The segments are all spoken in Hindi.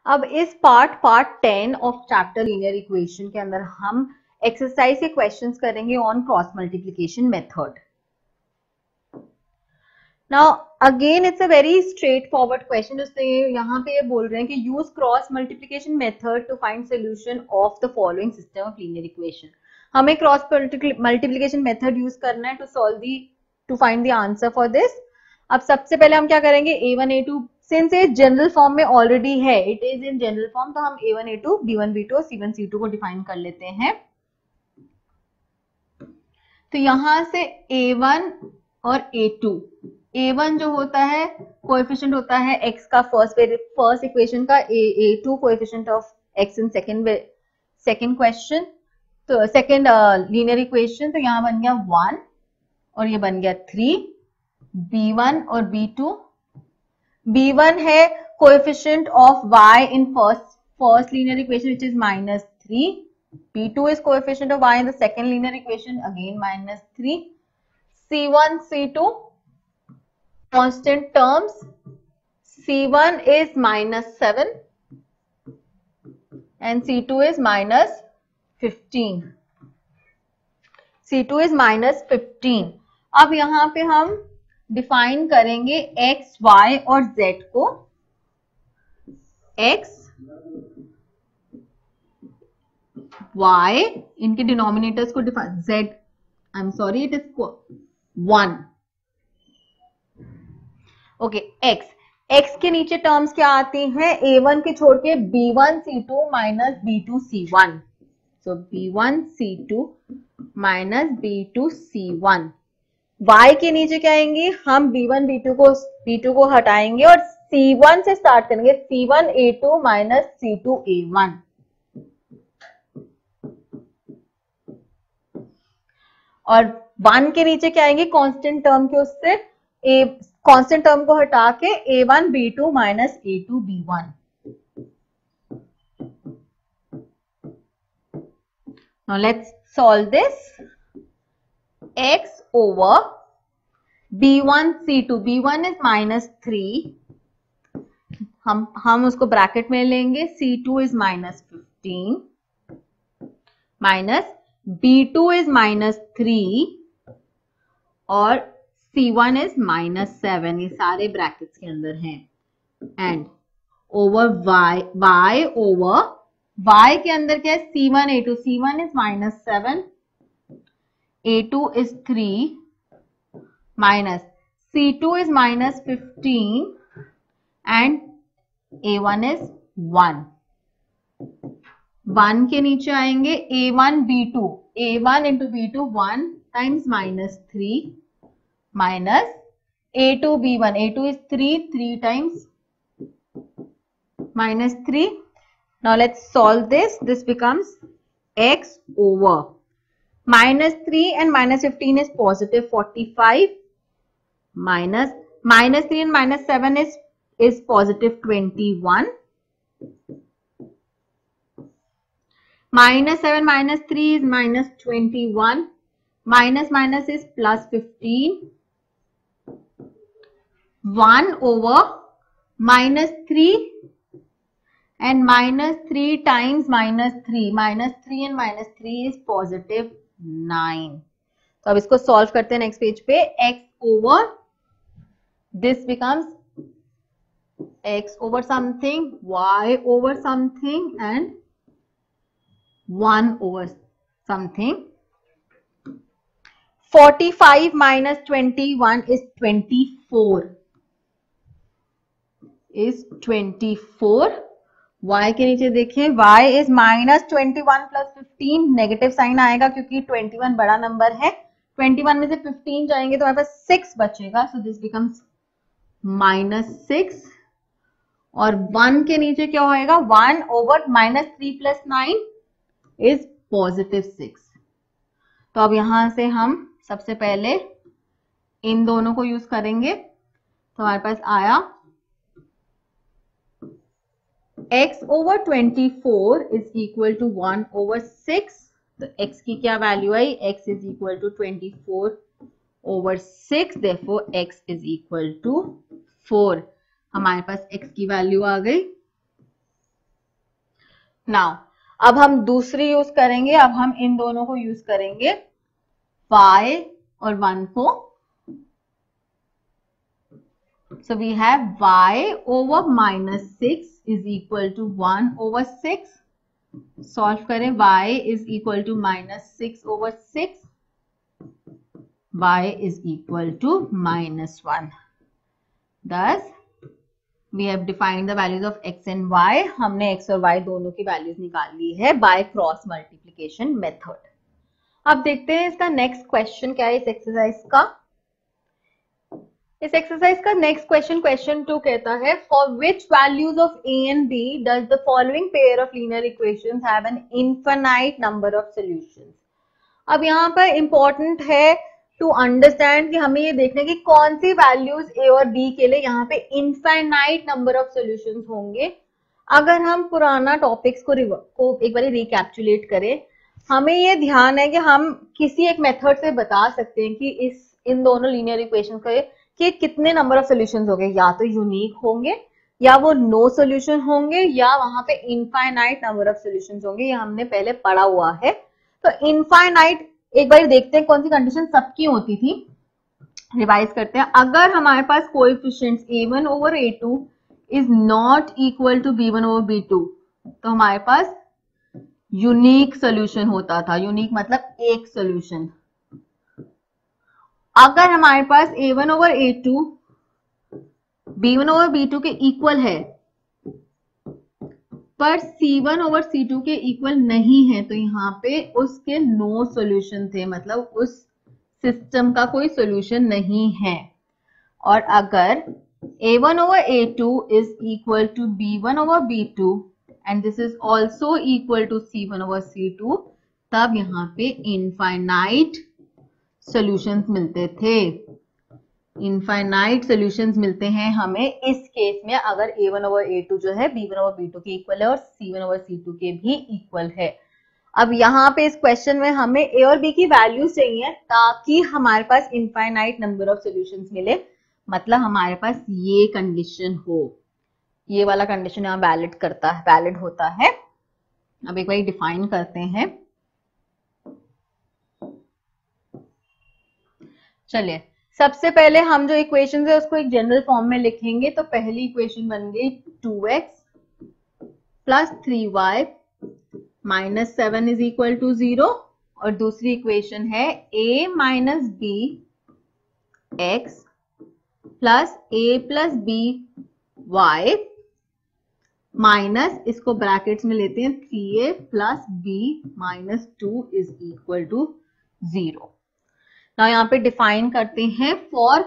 अब इस part 10 of chapter linear equation के अंदर हम एक्सरसाइज के क्वेश्चंस करेंगे on cross multiplication method. Now again it's a very straightforward question. उससे यहाँ पे ये बोल रहे हैं कि use cross multiplication method to find solution of the following system of linear equation. हमें क्रॉस मल्टीप्लिकेशन मेथड यूज करना है to find the answer for this. अब सबसे पहले हम क्या करेंगे, a1 a2 सिंस ये जनरल फॉर्म में ऑलरेडी है, it is in general form, तो हम a1 a2 b1 b2 और c1 c2 को डिफाइन कर लेते हैं. तो यहां से a1 और a2, a1 जो होता है कोएफिशिएंट होता है x का फर्स्ट इक्वेशन का, a2 coefficient of x in second question, तो सेकंड लीनियर इक्वेशन. तो यहाँ बन गया 1 और ये बन गया 3, b1 और b2. b1 है coefficient of y in first linear equation which is -3. b2 is coefficient of y in the second linear equation, again -3. c1 c2 constant terms, c1 is -7 and c2 is -15. c2 is -15. अब यहां पे हम डिफाइन करेंगे x, y और z को. x, y इनके डिनोमिनेटर्स को define, z I am sorry it is 1. Okay, x के नीचे टर्म्स क्या आती हैं, a1 के छोड़ के b1 c2 minus b2 c1. सो b1 c2 minus b2 c1. y के नीचे क्या आएंगे, हम b1 b2 को हटाएंगे और c1 से स्टार्ट करेंगे, c1 a2 minus c2 a1. और 1 के नीचे क्या आएंगे, कांस्टेंट टर्म के, उससे कांस्टेंट टर्म को हटा के a1 b2 minus a2 b1. Now let's solve this. x over b1 c2, b1 is -3, हम उसको ब्रैकेट में लेंगे, c2 is -15 minus b2 is -3 और c1 is -7, ये सारे ब्रैकेट्स के अंदर हैं. And over y over y के अंदर क्या है, c1 a2, c1 is -7, a2 is 3 minus c2 is -15 and a1 is 1. 1 के नीचे आएंगे a1 b2, a1 into b2 1 times -3 minus a2 b1, a2 is 3 times -3. Now let's solve this. This becomes x over -3 and -15 is positive 45 minus -3 and -7 is positive 21. -7 -3 is -21. Minus is +15. 1 over -3 and -3 times -3. -3 and -3 is positive 9. तो अब इसको सॉल्व करते हैं नेक्स्ट पेज पे. x over this becomes x over something, y over something and 1 over something. 45 minus 21 is 24. y के नीचे देखिए, y is -21 plus 15, negative sign आएगा क्योंकि 21 बड़ा नंबर है. 21 में से 15 जाएंगे तो हमारे पास 6 बचेगा. सो दिस बिकम्स -6 और 1 के नीचे क्या होएगा, 1 ओवर -3 plus 9 is +6. तो अब यहां से हम सबसे पहले इन दोनों को यूज करेंगे. तो हमारे पास आया x over 24 is equal to 1 over 6. तो x की क्या वैल्यू आई, x is equal to 24 over 6. therefore x is equal to 4. हमारे पास x की वैल्यू आ गई. नाउ अब हम दूसरी यूज करेंगे, अब हम इन दोनों को यूज करेंगे y और 1 को। So we have y over -6 is equal to 1 over 6. Solve करें, y is equal to -6 over 6. y is equal to -1. Thus we have defined the values of x and y. हमने x और y दोनों की वैल्यूज निकाल ली है by क्रॉस मल्टीप्लिकेशन मेथड। अब देखते हैं इसका नेक्स्ट क्वेश्चन क्या है इस एक्सरसाइज का। इस एक्सरसाइज का नेक्स्ट क्वेश्चन, क्वेश्चन 2 कहता है for which values of a and b does the following pair of linear equations have an infinite number of solutions. अब यहाँ पर इंपॉर्टेंट है टू अंडरस्टैंड कि हमें ये देखना है कि कौन सी वैल्यूज a और b के लिए यहाँ पे इनफिनाइट नंबर ऑफ सॉल्यूशंस होंगे। अगर हम पुराना टॉपिक्स को एक बार रिकैप्चुलेट करें, हमें ये ध्यान है कि हम किसी एक मेथड से बता सकते हैं कि इन दोनों लीनियर इक्वेशंस के कितने नंबर ऑफ सॉल्यूशंस होंगे, या तो यूनिक होंगे या वो नो सॉल्यूशन होंगे या वहां पे इनफाइनाइट नंबर ऑफ सॉल्यूशंस होंगे। ये हमने पहले पढ़ा हुआ है। तो इनफाइनाइट एक बार देखते हैं कौन सी कंडीशन सबकी होती थी, रिवाइज करते हैं। अगर हमारे पास coefficients a1 over a2 is not equal to b1 over b2 तो हमारे पास यूनिक सॉल्यूशन होता था। यूनिक मतलब एक सॉल्यूशन। अगर हमारे पास a1 over a2 b1 over b2 के इक्वल है पर c1 ओवर c2 के इक्वल नहीं है तो यहाँ पे उसके नो सॉल्यूशन थे, मतलब उस सिस्टम का कोई सॉल्यूशन नहीं है। और अगर a1 over a2 is equal to b1 over b2 and this is also equal to c1 over c2 तब यहाँ पे इनफाइनाइट सॉल्यूशंस मिलते थे। इनफाइनाइट सॉल्यूशंस मिलते हैं हमें इस केस में अगर a1 ओवर a2 जो है b1 ओवर b2 के इक्वल है और c1 ओवर c2 के भी इक्वल है। अब यहाँ पे इस क्वेश्चन में हमें a और b की वैल्यूज चाहिए ताकि हमारे पास इनफाइनाइट नंबर ऑफ सॉल्यूशंस मिले, मतलब हमारे पास ये कंडीशन हो, ये वाला कंडीशन यहाँ वैलिड होता है। अब एक बार डिफाइन करते हैं। चलिए सबसे पहले हम जो इक्वेशन है उसको एक जनरल फॉर्म में लिखेंगे। तो पहली इक्वेशन बन गई 2x plus 3y minus 7 is equal to 0 और दूसरी इक्वेशन है a minus b x plus a plus b y minus, इसको ब्रैकेट्स में लेते हैं, 3a plus b minus 2 is equal to 0। ना यहाँ पे डिफाइन करते हैं for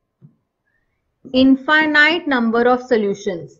infinite number of solutions.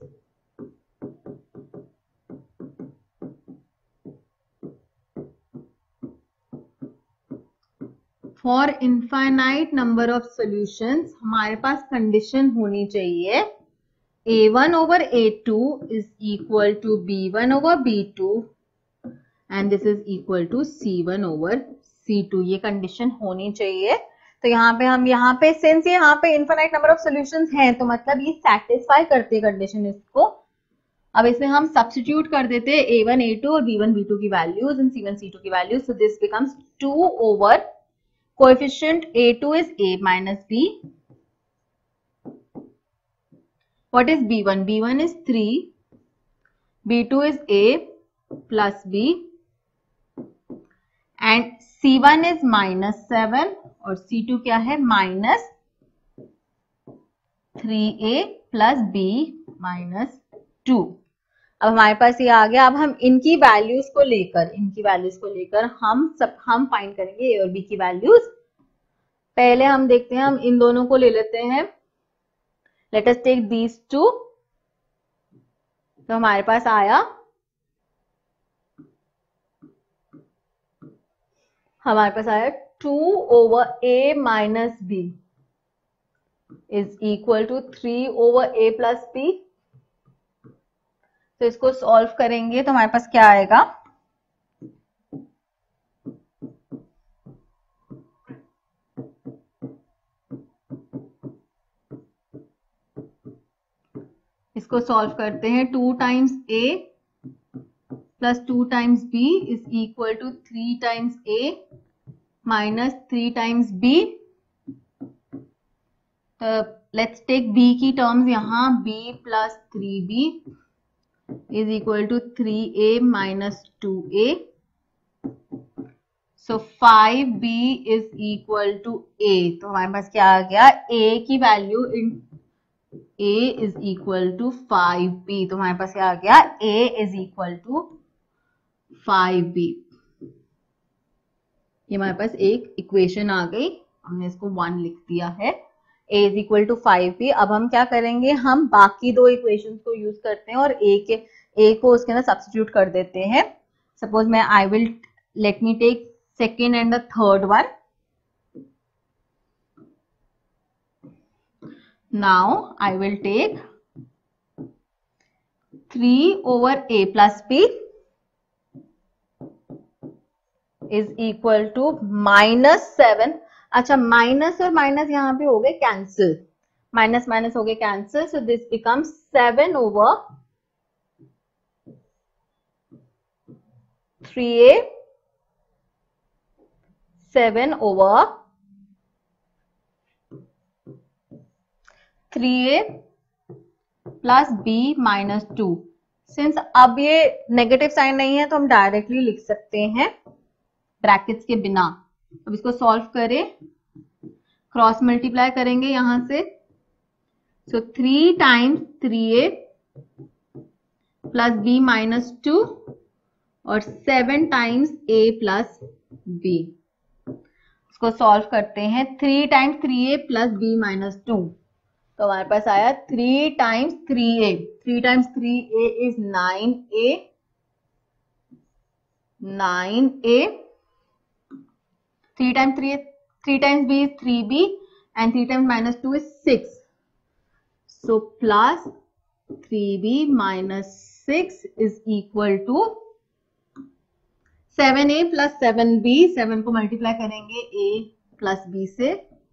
For infinite number of solutions हमारे पास कंडीशन होनी चाहिए a1 over a2 is equal to b1 over b2 and this is equal to c1 over c2। ये कंडीशन होनी चाहिए। तो यहाँ पे सिंस यहाँ पे इनफिनाइट नंबर ऑफ सॉल्यूशंस हैं तो मतलब ये सेटिस्फाई करती है कंडीशन इसको। अब इसमें हम सब्स्टिट्यूट कर देते हैं a1 a2 और b1 b2 की वैल्यूज एंड c1 c2 की values. So this becomes 2 over coefficient a2 is a minus b. What is b1? b1 is 3, b2 is a plus b and c1 is minus 7 और c2 क्या है minus 3a plus b minus 2। अब हमारे पास ये आ गया। अब हम इनकी वैल्यूज को लेकर हम फाइंड करेंगे a और b की वैल्यूज। पहले हम देखते हैं, हम इन दोनों को ले लेते हैं। Let us take these two. तो हमारे पास आया, हमारे पास आया 2 over a minus b is equal to 3 over a plus b। तो इसको सॉल्व करेंगे तो हमारे पास क्या आएगा, इसको सॉल्व करते हैं 2 times a plus 2 times b is equal to 3 times a minus 3 times b. Let's take b की terms यहाँ, b plus 3b is equal to 3a minus 2a. So 5b is equal to a. तो हमारे पास क्या आ गया, a की value in a is equal to 5b. तो हमारे पास क्या आ गया, a is equal to 5b. ये हमारे पास एक इक्वेशन आ गई, हमने इसको 1 लिख दिया है. a is equal to 5b. अब हम क्या करेंगे, हम बाकी दो इक्वेशंस को यूज करते हैं और a को उसके अंदर सब्स्टिट्यूट कर देते हैं. सपोज मैं let me take second and the third one. Now I will take 3 over a plus b is equal to minus 7. अच्छा, माइनस और माइनस यहाँ पे हो गए कैंसिल, माइनस माइनस हो गए cancel. So this becomes 7 over 3a, 7 over 3a plus b minus 2. Since अब ये नेगेटिव साइन नहीं है तो हम डायरेक्टली लिख सकते हैं ब्रैकेट्स के बिना. अब इसको सॉल्व करें, क्रॉस मल्टीप्लाई करेंगे यहां से. So 3 times 3a plus b minus 2 और 7 टाइम्स a प्लस b. इसको सॉल्व करते हैं. 3 times 3a plus b minus 2, तो हमारे पास आया 3 times 3a. 3 times 3a is 9a. 9a. 3 times b is 3b and 3 times minus 2 is 6. So plus 3b minus 6 is equal to 7a plus 7b. 7 को मल्टीप्लाई करेंगे a plus b से.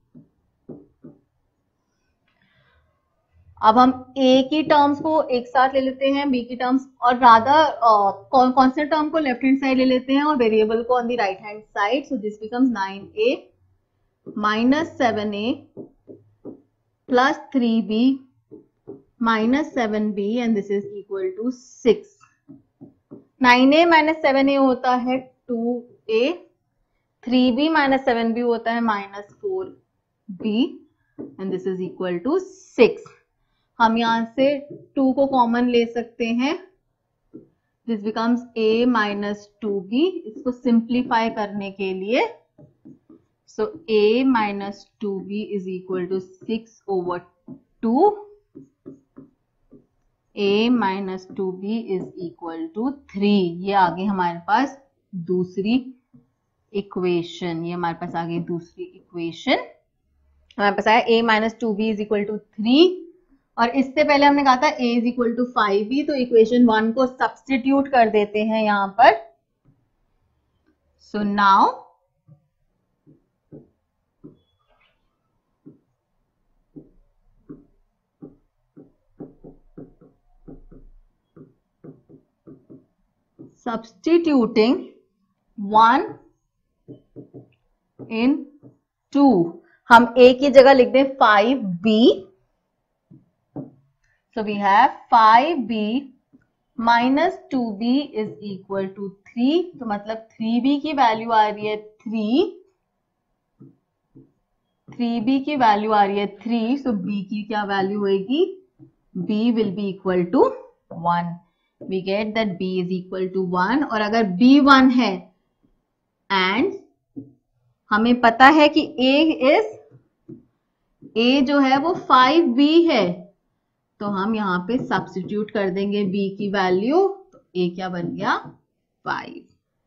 अब हम a की टर्म्स को एक साथ ले लेते हैं, b की टर्म्स और रादर कांस्टेंट टर्म को लेफ्ट हैंड साइड ले लेते हैं और वेरिएबल को on the right hand side. So this becomes 9a minus 7a plus 3b minus 7b and this is equal to 6. 9a minus 7a होता है 2a. 3b minus 7b होता है minus 4b and this is equal to 6. हम यहां से 2 को कॉमन ले सकते हैं. This becomes a minus 2b. इसको सिंप्लीफाई करने के लिए सो a minus 2b is equal to 6 over 2. a minus 2b is equal to 3. ये आ गई हमारे पास दूसरी इक्वेशन. ये हमारे पास आ गई दूसरी इक्वेशन. हमारे पास आया a minus 2b is equal to 3 और इससे पहले हमने कहा था a is equal to 5b. तो इक्वेशन 1 को सब्स्टिट्यूट कर देते हैं यहां पर. सो नाउ substituting 1 in 2, हम a की जगह लिख दें 5b. So we have 5b minus 2b is equal to 3. तो मतलब 3b की वैल्यू आ रही है 3. 3b की वैल्यू आ रही है 3. So b की क्या वैल्यू होगी? b will be equal to 1. We get that b is equal to 1. और अगर b 1 है and हमें पता है कि a जो है वो 5b है, तो हम यहाँ पे सब्स्टिट्यूट कर देंगे b की वैल्यू. तो a क्या बन गया? 5.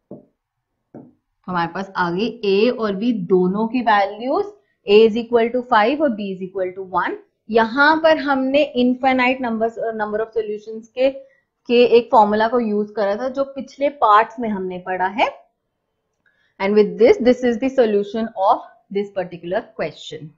तो हमारे पास आ गई a और b दोनों की values. a is equal to 5 और b इज इक्वल टू 1. यहाँ पर हमने इनफाइनाइट नंबर ऑफ सॉल्यूशंस के एक फॉर्मूला को यूज करा था जो पिछले पार्ट्स में हमने पढ़ा है. And with this is the solution of this particular question.